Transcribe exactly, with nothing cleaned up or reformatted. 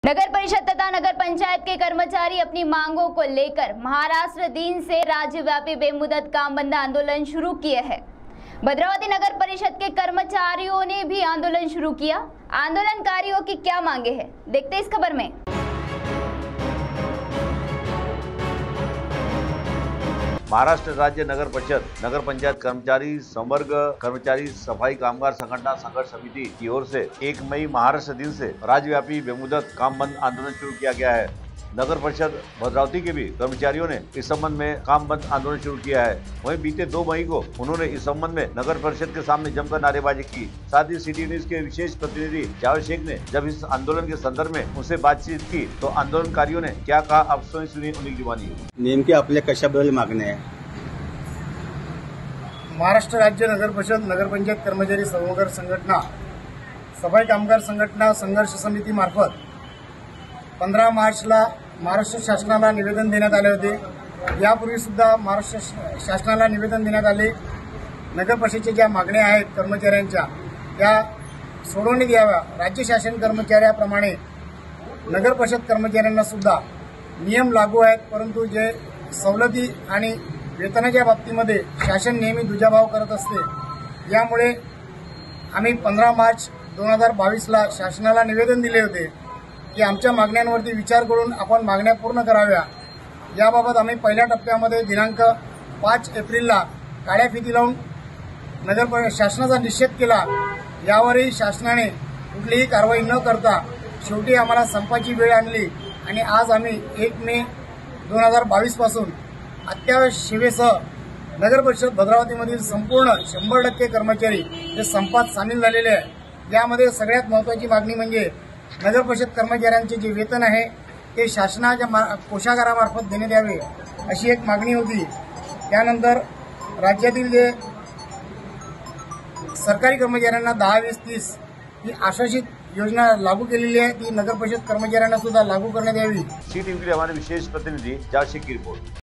नगर परिषद तथा नगर पंचायत के कर्मचारी अपनी मांगों को लेकर महाराष्ट्र दिन से राज्यव्यापी बेमुदत काम बंद आंदोलन शुरू किए हैं। भद्रावती नगर परिषद के कर्मचारियों ने भी आंदोलन शुरू किया। आंदोलनकारियों की क्या मांगे हैं, देखते इस खबर में। महाराष्ट्र राज्य नगर परिषद नगर पंचायत कर्मचारी संवर्ग कर्मचारी सफाई कामगार संगठन संघर्ष समिति की ओर से एक मई महाराष्ट्र दिन से राज्यव्यापी बेमुदत काम बंद आंदोलन शुरू किया गया है। नगर परिषद भद्रावती के भी कर्मचारियों ने इस संबंध में काम बंद आंदोलन शुरू किया है। वहीं बीते दो मई को उन्होंने इस संबंध में नगर परिषद के सामने जमकर नारेबाजी की। साथ ही सिटी न्यूज के विशेष प्रतिनिधि जावेद शेख ने जब इस आंदोलन के संदर्भ में उनसे बातचीत की तो आंदोलनकारियों ने क्या कहा, आप स्वयं सुनिए उन्हीं की जुबानी। नेमके आपल्या कशाबद्दल मागण्या आहे? महाराष्ट्र राज्य नगर परिषद नगर पंचायत कर्मचारी संवर्ग संघटना सफाई कामगार संघटना संघर्ष समिती मार्फत पंधरा मार्चला महाराष्ट्र शासनाला निवेदन देण्यात आले होते। यापूर्वी सुद्धा महाराष्ट्र शासनाला निवेदन देण्यात आले। नगर परिषदेच्या ज्या मागण्या आहेत कर्मचाऱ्यांच्या त्या सोडवण्यात याव्या। राज्य शासन कर्मचाऱ्याप्रमाणे नगर परिषद कर्मचाऱ्यांना सुद्धा नियम लागू आहेत, परंतु जे सवलती आणि वेतनाच्या बाबतीमध्ये शासन नेहमी दुजाभाव करत असते। यामुळे आम्ही पंधरा मार्च दोन हजार बावीसला शासनाला निवेदन दिले होते की आमच्या मागण्यांवरती विचार करून आपण मागण्या पूर्ण कराव्या। याबाबत आम्ही पहिल्या टप्प्यामध्ये दिनांक पाच एप्रिलला काळ्या फिती लावून नगर शासनाचा निषेध केला। यावरही शासनाने कुठलीही कारवाई न करता शेवटी आम्हाला संपाची वेळ आणली आणि आज आम्ही एक मे दोन हजार बावीस पासून अत्यावश्यक सेवेसह नगर परिषद भद्रावतीमधील संपूर्ण शंभर टक्के कर्मचारी हे संपात सामील झालेले आहे। यामध्ये सगळ्यात महत्त्वाची मागणी म्हणजे नगर परिषद कर्मचाऱ्यांचे जे वेतन आहे ते शासनाच्या कोषागारामार्फत देण्यात यावे अशी एक मागणी होती। त्यानंतर राज्यातील जे सरकारी कर्मचाऱ्यांना दहा वीस तीस ही आश्वासित योजना लागू केलेली आहे ती नगर परिषद कर्मचाऱ्यांना सुद्धा लागू करण्यात यावी। सी टीवी के लिए हमारे विशेष प्रतिनिधि जावेद शेख की रिपोर्ट।